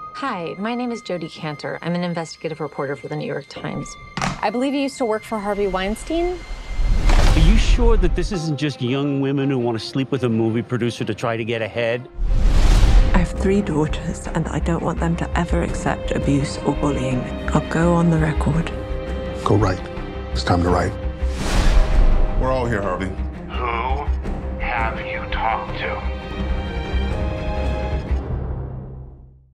Hi, my name is Jody Cantor. I'm an investigative reporter for the New York Times. I believe you used to work for Harvey Weinstein. Are you sure that this isn't just young women who want to sleep with a movie producer to try to get ahead? I have 3 daughters, and I don't want them to ever accept abuse or bullying. I'll go on the record. Go write. It's time to write. We're all here, Harvey. Who have you talked to?